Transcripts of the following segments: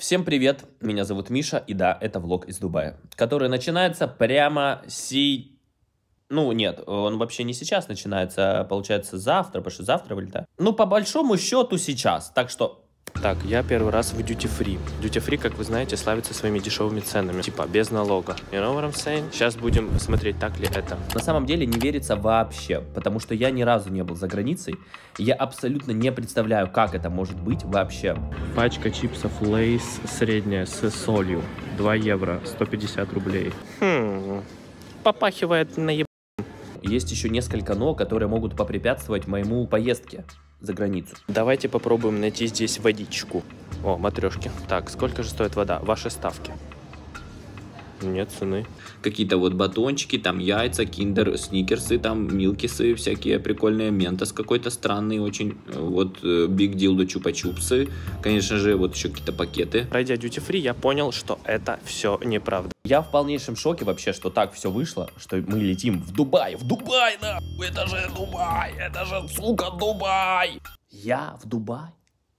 Всем привет, меня зовут Миша, и да, это влог из Дубая, который начинается прямо Ну, нет, он вообще не сейчас начинается, получается завтра, потому что завтра вылетает. Ну, по большому счету сейчас, так что... Так, я первый раз в Duty Free. Duty Free, как вы знаете, славится своими дешевыми ценами. Типа, без налога. You know what I'm saying? Сейчас будем смотреть, так ли это. На самом деле не верится вообще, потому что я ни разу не был за границей. Я абсолютно не представляю, как это может быть вообще. Пачка чипсов Lay's средняя с солью. 2 евро, 150 рублей. Попахивает на еб... Есть еще несколько «но», которые могут попрепятствовать моему поездке за границу. Давайте попробуем найти здесь водичку. О, матрешки. Так, сколько же стоит вода? Ваши ставки. Нет цены. Какие-то вот батончики, там яйца, киндер, сникерсы, там милкисы, всякие прикольные, ментос какой-то странный очень. Вот Big Dildo чупа-чупсы. Конечно же, вот еще какие-то пакеты. Пройдя Duty Free, я понял, что это все неправда. Я в полнейшем шоке вообще, что так все вышло, что мы летим в Дубай. В Дубай, да! Это же Дубай! Это же, сука, Дубай! Я в Дубай?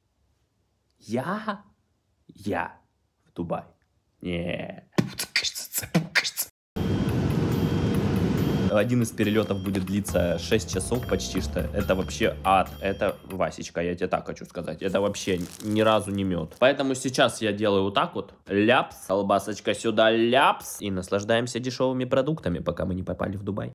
Я в Дубай? Не. Один из перелетов будет длиться 6 часов почти что. Это вообще ад. Это, Васечка, я тебе так хочу сказать. Это вообще ни разу не мед. Поэтому сейчас я делаю вот так вот. Ляпс. Колбасочка сюда, ляпс. И наслаждаемся дешевыми продуктами, пока мы не попали в Дубай.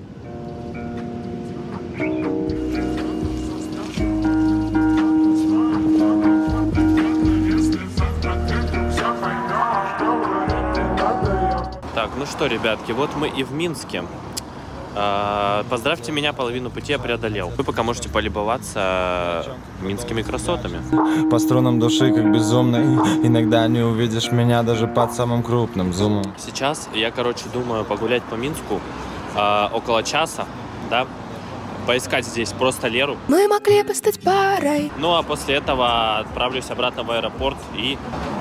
Так, ну что, ребятки, вот мы и в Минске. Поздравьте меня, половину пути я преодолел. Вы пока можете полюбоваться минскими красотами. По струнам души, как безумный. Иногда не увидишь меня даже под самым крупным зумом. Сейчас я, короче, думаю погулять по Минску около часа, да? Поискать здесь просто Леру. Мы могли бы стать парой. Ну, а после этого отправлюсь обратно в аэропорт и...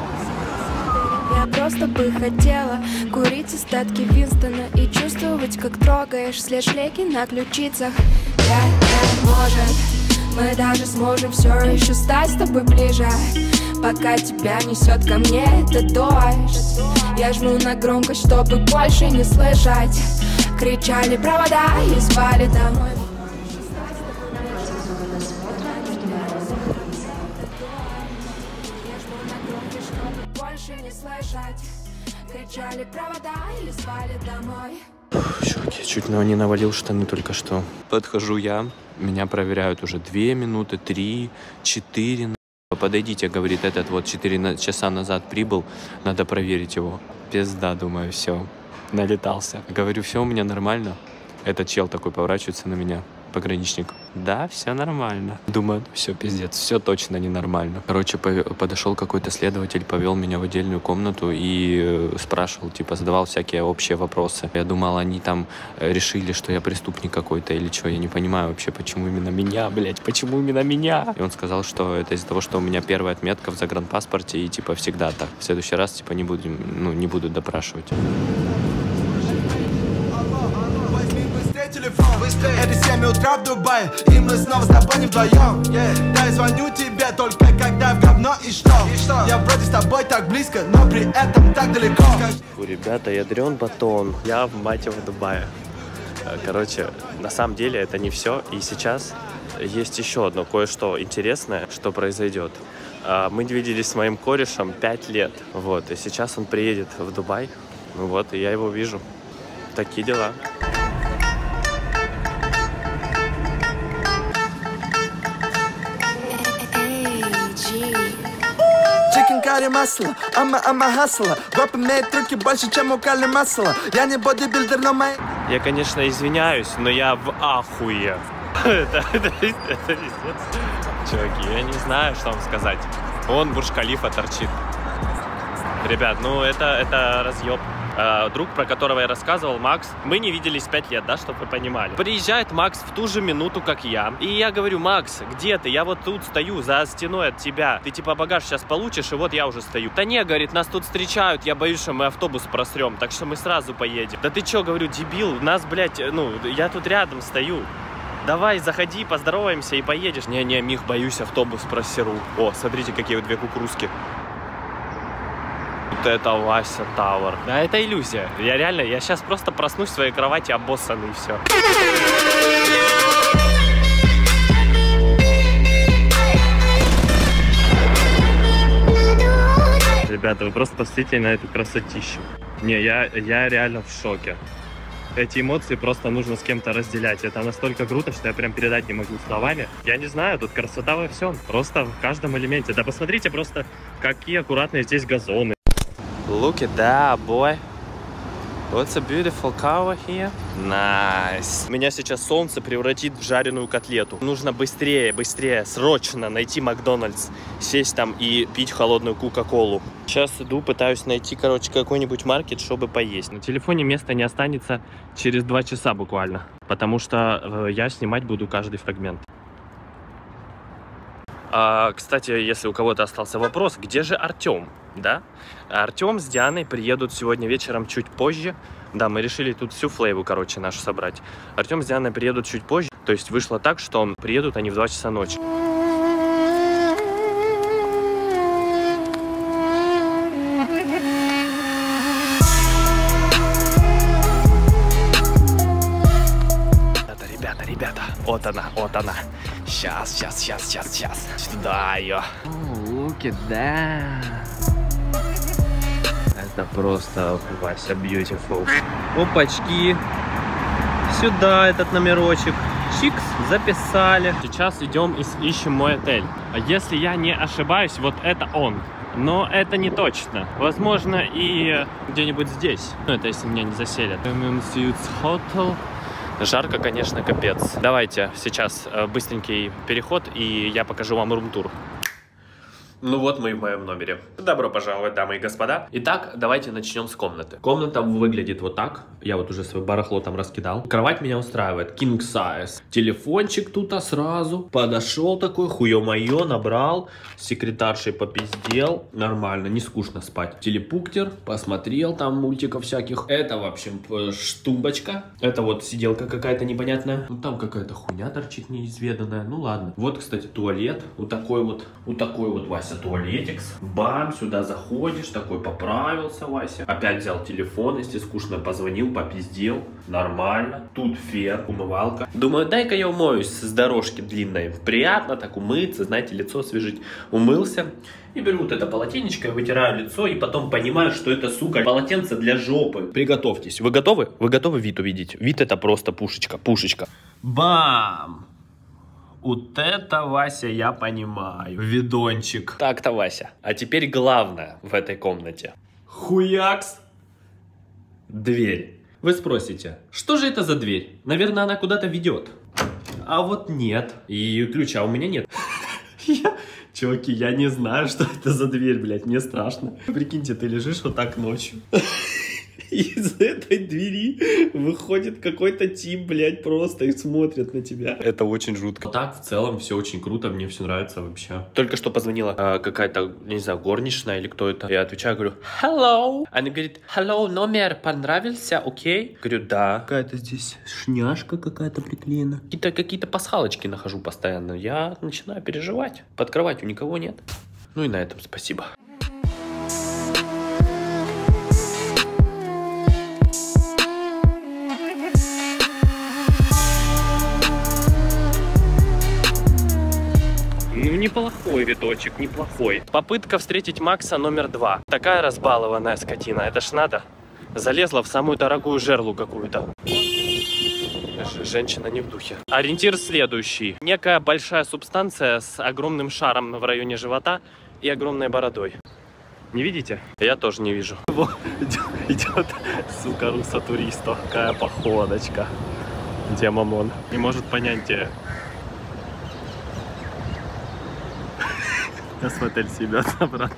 Я просто бы хотела курить остатки Винстона и чувствовать, как трогаешь след шлейки на ключицах. Может, мы даже сможем все еще стать с тобой ближе. Пока тебя несет ко мне этот дождь, я жму на громкость, чтобы больше не слышать. Кричали провода и звали домой. Кричали провода и звали домой. Чуваки, чуть не навалил штаны только что. Подхожу я, меня проверяют уже 2 минуты, 3, 4. Подойдите, говорит, этот вот 4 часа назад прибыл, надо проверить его. Пизда, думаю, все, налетался. Говорю, все у меня нормально. Этот чел такой поворачивается на меня, пограничник. Да, все нормально. Думаю, все, пиздец, все точно ненормально. Короче, подошел какой-то следователь, повел меня в отдельную комнату и спрашивал, типа, задавал всякие общие вопросы. Я думал, они там решили, что я преступник какой-то или что. Я не понимаю вообще, почему именно меня, блядь, почему именно меня? И он сказал, что это из-за того, что у меня первая отметка в загранпаспорте и, типа, всегда так. В следующий раз, типа, не будут допрашивать. Это 7 утра в Дубае, и мы снова с тобой не вдвоем. Да, я звоню тебе только когда в говно и что? Я вроде с тобой так близко, но при этом так далеко. Фу, ребята, ядрен батон. Я в мать его Дубае. Короче, на самом деле это не все. И сейчас есть еще одно кое-что интересное, что произойдет. Мы виделись с моим корешем 5 лет. Вот, и сейчас он приедет в Дубай. Вот, и я его вижу. Такие дела. Карри масло, ама хасла. Гоп имеет трюки больше, чем у Кали масла. Я не бодибилдер, но мои... Я, конечно, извиняюсь, но я в ахуе. Это пиздец. Чуваки, я не знаю, что вам сказать. Вон Бурдж-Халифа торчит. Ребят, ну это разъеб. Друг, про которого я рассказывал, Макс, мы не виделись 5 лет, да, чтобы вы понимали. Приезжает Макс в ту же минуту, как я. И я говорю, Макс, где ты? Я вот тут стою за стеной от тебя. Ты типа багаж сейчас получишь, и вот я уже стою. Да не, говорит, нас тут встречают, я боюсь, что мы автобус просрем, так что мы сразу поедем. Да ты чё, говорю, дебил, нас, блядь, я тут рядом стою. Давай, заходи, поздороваемся и поедешь. Не, Мих, боюсь, автобус просеру. О, смотрите, какие вот 2 кукурузки. Вот это Вася Тауэр. Да, это иллюзия. Я реально, я сейчас просто проснусь в своей кровати обоссанный и все. Ребята, вы просто посмотрите на эту красотищу. Не, я реально в шоке. Эти эмоции просто нужно с кем-то разделять. Это настолько круто, что я прям передать не могу словами. Я не знаю, тут красота во всем. Просто в каждом элементе. Да посмотрите просто, какие аккуратные здесь газоны. Look at that, boy. What's a beautiful cow here? Nice. Меня сейчас солнце превратит в жареную котлету. Нужно быстрее, срочно найти Макдональдс, сесть там и пить холодную кока-колу. Сейчас иду, пытаюсь найти, короче, какой-нибудь маркет, чтобы поесть. На телефоне места не останется через 2 часа буквально, потому что я снимать буду каждый фрагмент. Кстати, если у кого-то остался вопрос, где же Артем? Да? Артем с Дианой приедут сегодня вечером чуть позже. Да, мы решили тут всю флейву, короче, нашу собрать. Артем с Дианой приедут чуть позже. То есть вышло так, что приедут они в 2 часа ночи. Ребята, вот она. Сейчас. Сюда ее. Look at that. Это просто, Вася, beautiful. Опачки. Сюда этот номерочек. Чикс, записали. Сейчас идем и ищем мой отель. Если я не ошибаюсь, вот это он. Но это не точно. Возможно, и где-нибудь здесь. Ну, это если меня не заселят. Hotel. Жарко, конечно, капец. Давайте сейчас быстренький переход, и я покажу вам рум-тур. Ну вот мы в моем номере. Добро пожаловать, дамы и господа. Итак, давайте начнем с комнаты. Комната выглядит вот так. Я вот уже свое барахло там раскидал. Кровать меня устраивает. King size. Телефончик тут сразу. Подошел такой, хуё-моё, набрал. С секретаршей попиздел. Нормально, не скучно спать. Телепуктер. Посмотрел там мультиков всяких. Это, в общем, штумбочка. Это вот сиделка какая-то непонятная. Ну там какая-то хуйня торчит неизведанная. Ну ладно. Вот, кстати, туалет. Вот такой вот Вася. Туалетикс. Бам, сюда заходишь, такой поправился, Вася. Опять взял телефон, если скучно, позвонил, попиздел. Нормально. Тут фен, умывалка. Думаю, дай-ка я умоюсь с дорожки длинной. Приятно так умыться, знаете, лицо освежить. Умылся. И беру вот это полотенечко, вытираю лицо, и потом понимаю, что это, сука, полотенце для жопы. Приготовьтесь. Вы готовы? Вы готовы вид увидеть? Вид это просто пушечка. Бам! Вот это, Вася, я понимаю. Видончик. Так-то, Вася. А теперь главное в этой комнате. Хуякс. Дверь. Вы спросите, что же это за дверь? Наверное, она куда-то ведет. А вот нет. И ключа у меня нет. Чуваки, я не знаю, что это за дверь, блядь. Мне страшно. Прикиньте, ты лежишь вот так ночью. Из этой двери выходит какой-то тип, блядь, просто и смотрит на тебя. Это очень жутко. Так, в целом, все очень круто, мне все нравится вообще. Только что позвонила какая-то, не знаю, горничная или кто это. Я отвечаю, говорю, hello. Она говорит, hello, номер понравился, окей? Говорю, да. Какая-то здесь шняшка какая-то приклеена. Какие-то пасхалочки нахожу постоянно. Я начинаю переживать. Под кроватью никого нет. Ну и на этом спасибо. Ну, неплохой видочек, неплохой. Попытка встретить Макса номер 2. Такая разбалованная скотина, это ж надо. Залезла в самую дорогую жерлу какую-то. Женщина не в духе. Ориентир следующий. Некая большая субстанция с огромным шаром в районе живота и огромной бородой. Не видите? Я тоже не вижу. Идет, сука, руссо-туристо. Какая походочка. Где мамон? Не может понять, где. Я в отель себя обратно.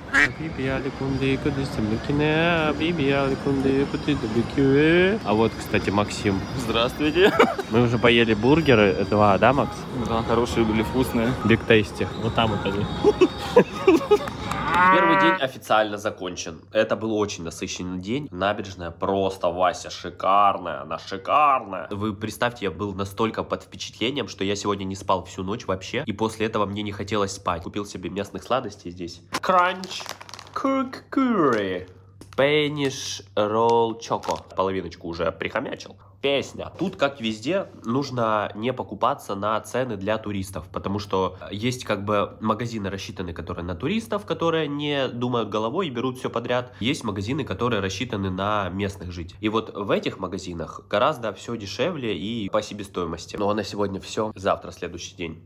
А вот, кстати, Максим. Здравствуйте. Мы уже поели бургеры. 2, да, Макс? Да, хорошие были, вкусные. Big Tasty. Вот там вот они. Первый день официально закончен. Это был очень насыщенный день. Набережная просто, Вася, шикарная. Она шикарная. Вы представьте, я был настолько под впечатлением, что я сегодня не спал всю ночь вообще. И после этого мне не хотелось спать. Купил себе местных сладостей здесь. Кранч. Куркури. Spanish Roll Choco. Половиночку уже прихомячил. Песня. Тут, как везде, нужно не покупаться на цены для туристов, потому что есть как бы магазины рассчитаны, которые на туристов, которые не думают головой и берут все подряд. Есть магазины, которые рассчитаны на местных жителей. И вот в этих магазинах гораздо все дешевле и по себестоимости. Ну а на сегодня все. Завтра следующий день.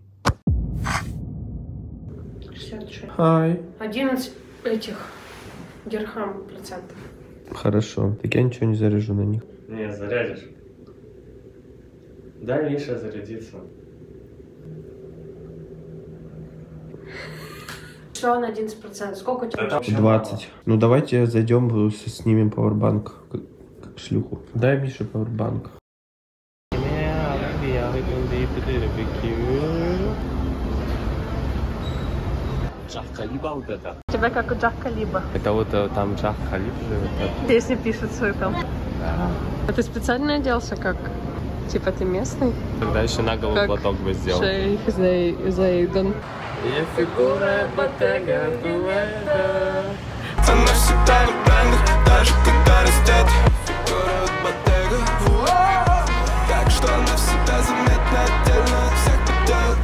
66. Ай. 11 этих дирхам процентов. Хорошо. Так я ничего не заряжу на них. Не, зарядишь. Дай Мише зарядиться. Что на 11%? Сколько у тебя? 20. Ну давайте зайдем, снимем пауэрбанк. Как шлюху. Дай Мише пауэрбанк. Джах Халиба вот это. У тебя как у Джах Халиба. Это вот там Джах Халиб живет. Песни пишут свою там. Да. А ты специально оделся как? Типа ты местный? Тогда еще на голову Как платок бы сделал. Шейх Зайдан. Она всегда на брендах, даже когда растет фигура от Ботега. Так что она всегда заметна отдельно от всех подделок.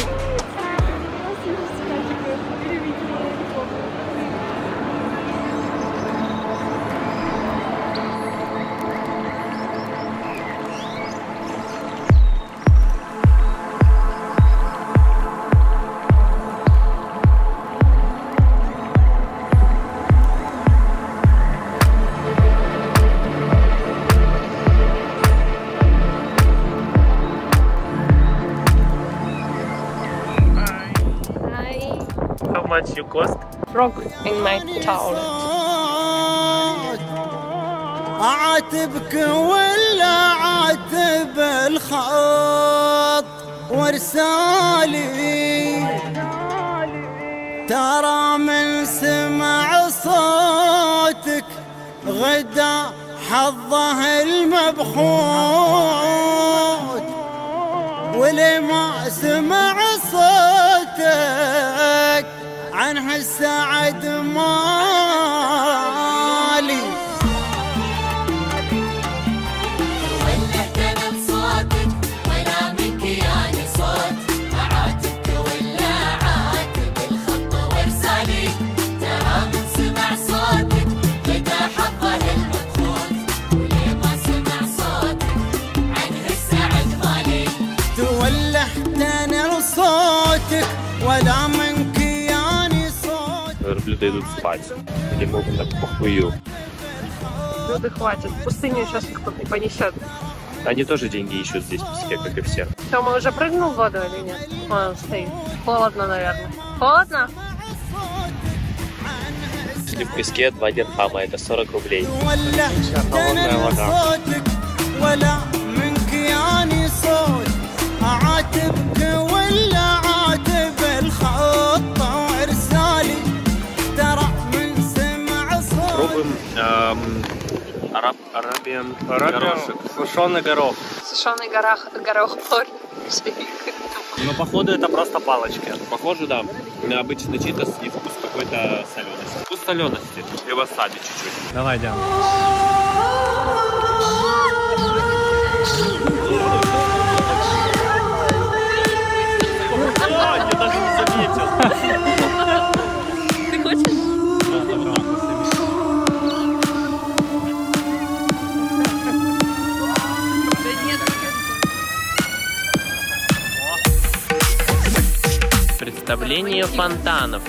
How much you cost? Frog in my toilet. أعاتبك ولا عاتب الخط وارسالي ترى من سمع صوتك غدا حظه المبخوت واللي ما سمع صوتك عنه السعد مالي ولا من كياني صوت. Верблюды идут спать. Или могут так похую. Люди хватит. В пустыню сейчас никто не понесет. Они тоже деньги ищут здесь в Песке, как и все. Тёма уже прыгнул в воду или нет? Он стоит. Холодно, наверное. Холодно? Если в Песке 2 дирхама, это 40 рублей. Холодная вода. Пробуем Arabian горошек. Сушеный горох. Сушеный горох. Но походу это просто палочки. Похоже, да, на обычный читос и вкус какой-то солености. Вкус солености и васаби чуть-чуть. Давай, Диана. Я даже не заметил. Ты хочешь? Представление фонтанов.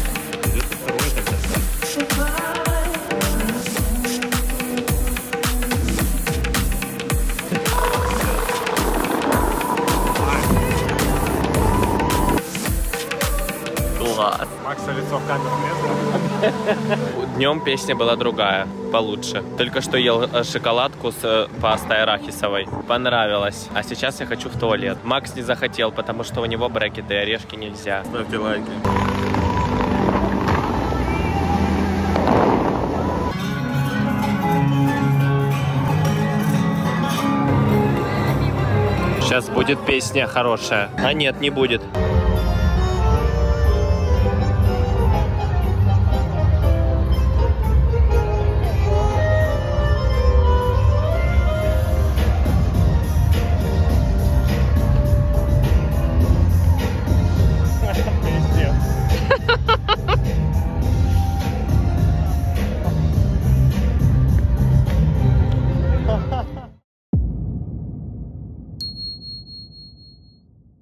Класс. Макса лицо в камеру место. Днем песня была другая, получше. Только что ел шоколадку с пастой арахисовой. Понравилось. А сейчас я хочу в туалет. Макс не захотел, потому что у него брекеты, орешки нельзя. Ставьте лайки. Сейчас будет песня хорошая. А нет, не будет.